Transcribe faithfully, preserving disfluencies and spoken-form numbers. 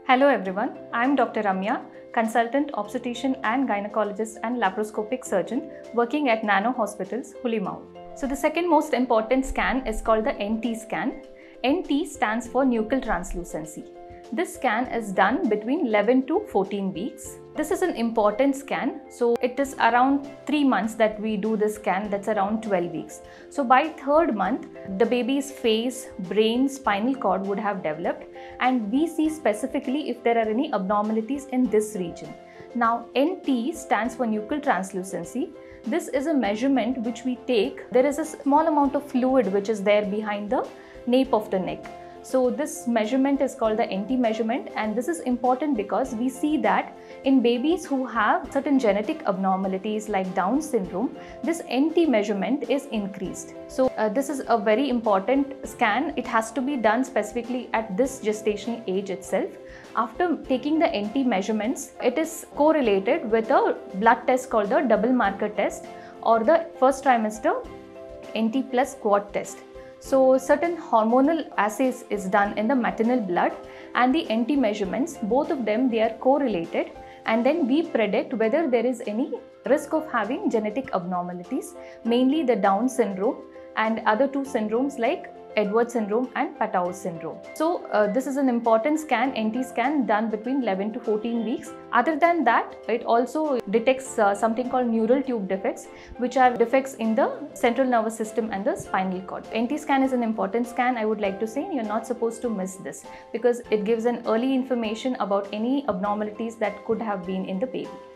Hello everyone, I am Doctor Ramya, consultant obstetrician and gynecologist and laparoscopic surgeon working at Nano Hospitals, Hulimau. So the second most important scan is called the N T scan. N T stands for Nuchal Translucency. This scan is done between eleven to fourteen weeks. This is an important scan, so it is around three months that we do this scan, that's around twelve weeks. So by third month, the baby's face, brain, spinal cord would have developed, and we see specifically if there are any abnormalities in this region. Now N T stands for Nuchal Translucency. This is a measurement which we take. There is a small amount of fluid which is there behind the nape of the neck. So this measurement is called the N T measurement, and this is important because we see that in babies who have certain genetic abnormalities like Down syndrome, this N T measurement is increased. So uh, this is a very important scan. It has to be done specifically at this gestational age itself. After taking the N T measurements, it is correlated with a blood test called the double marker test or the first trimester N T plus quad test. So certain hormonal assays is done in the maternal blood, and the N T measurements, both of them, they are correlated, and then we predict whether there is any risk of having genetic abnormalities, mainly the Down syndrome and other two syndromes like Edwards syndrome and Papau syndrome. So uh, this is an important scan, N T scan, done between eleven to fourteen weeks. Other than that, it also detects uh, something called neural tube defects, which are defects in the central nervous system and the spinal cord. N T scan is an important scan. I would like to say you're not supposed to miss this because it gives an early information about any abnormalities that could have been in the baby.